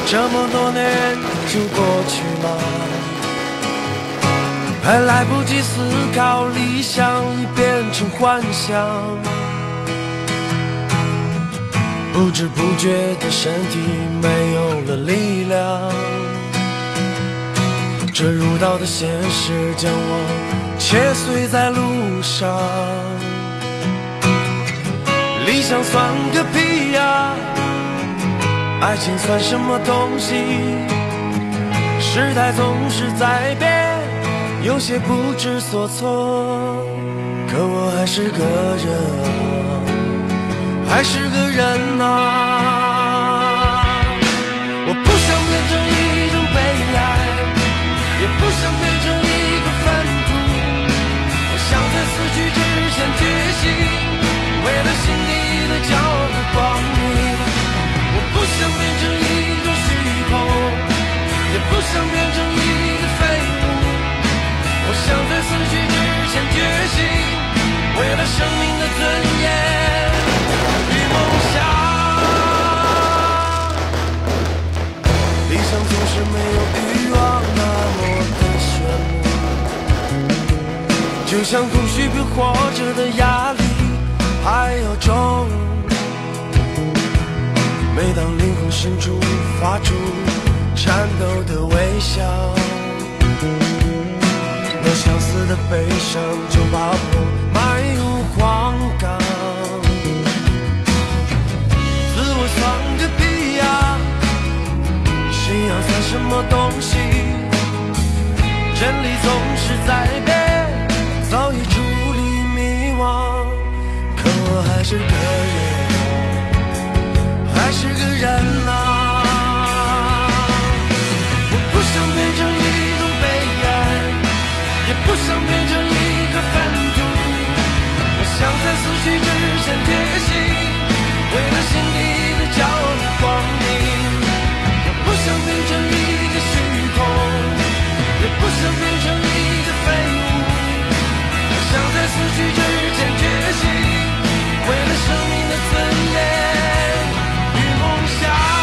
这么多年就过去了，还来不及思考，理想已变成幻想。不知不觉的身体没有了力量，这如刀的现实将我切碎在路上。理想算个屁呀，爱情算什么东西？时代总是在变，有些不知所措。可我还是个人，还是个人啊。我不想变成一种悲哀，也不想变成一个粪土。我想在死去之前觉醒，为了心底的骄傲和光明。我不想变成一种虚空，也不想变成一个废物。我想在死去之前觉醒，为了生命的尊严与梦想。理想总是没有欲望那么的炫目，就像空虚比活着的压力还要重。每当灵魂深处发出颤抖的微笑，那相似的悲伤就把我埋入荒港。自我算个屁呀，信仰算什么东西？真理总是在变，早已处理迷惘。可我还是个人，还是个人啊。我不想变成一种悲哀，也不想变成一个粪土。我想在死去之前觉醒，为了心底的骄傲和光明。我不想变成一个虚空，也不想变成一个废物。我想在死去之前觉醒，为了生命的尊严与梦想。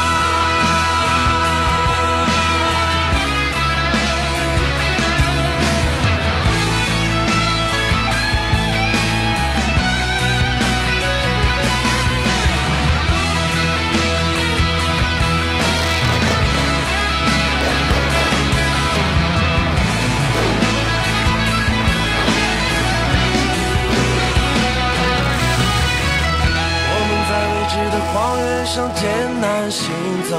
荒原上艰难行走，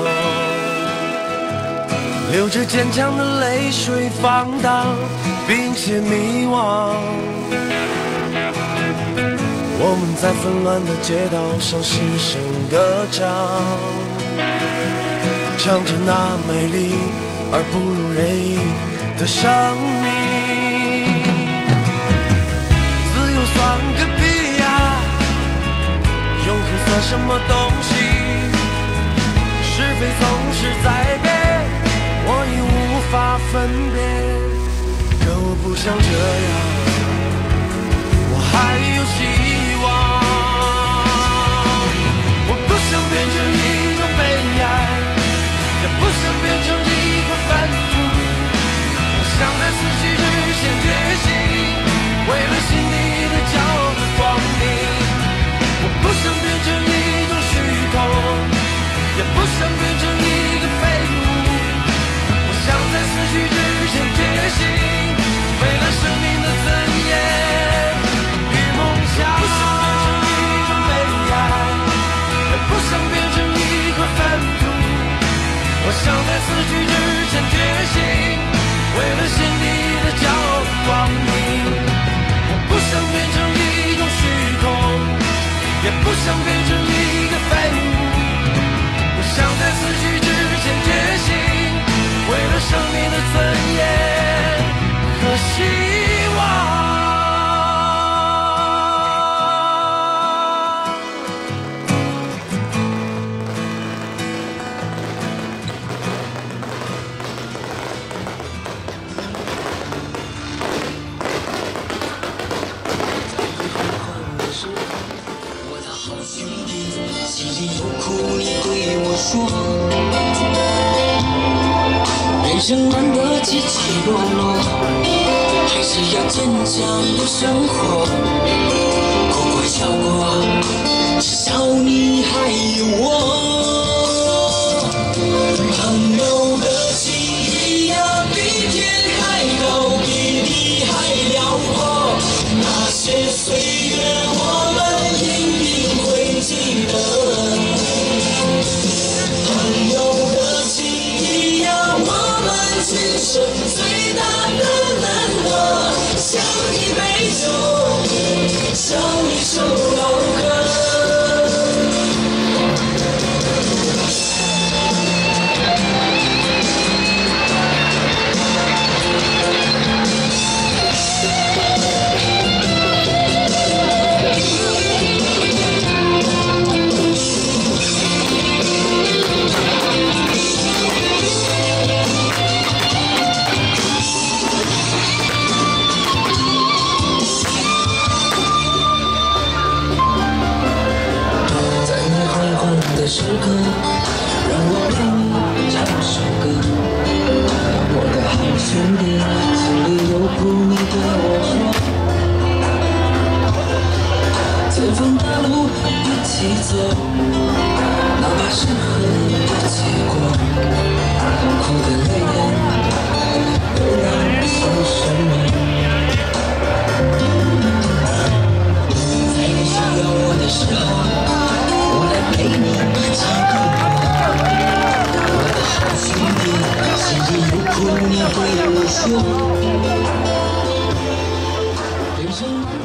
流着坚强的泪水放荡，并且迷惘。我们在纷乱的街道上失声歌唱，唱着那美丽而不如人意的生命。自由算个屁呀，永恒算什么东西？是非总是在变，我已无法分辨。可我不想这样，我还有希望。我不想变成一种悲哀，也不想变成一个粪土。我想在死去之前觉醒，为了心底的骄傲和光明。我不想变成一种虚空，也不想变成一个废物。我想在死去之前觉醒，为了生命的尊严与梦想。 的起起落落，还是要坚强的生活。哭过笑过，至少你还有我。朋友的情谊呀，比天还高，比地还辽阔。那些岁月，我们一定会记得。朋友的情谊呀，我们今生最大的难得，像一杯酒，像一首老歌。的时刻，让我陪你唱首歌。我的好兄弟，心里有苦你对我说。前方的路一起走，哪怕是恨的结果，苦的泪点又能算什么？在你需要我的时候，我来陪你唱歌。我的好兄弟，心里有苦你对我说。人生。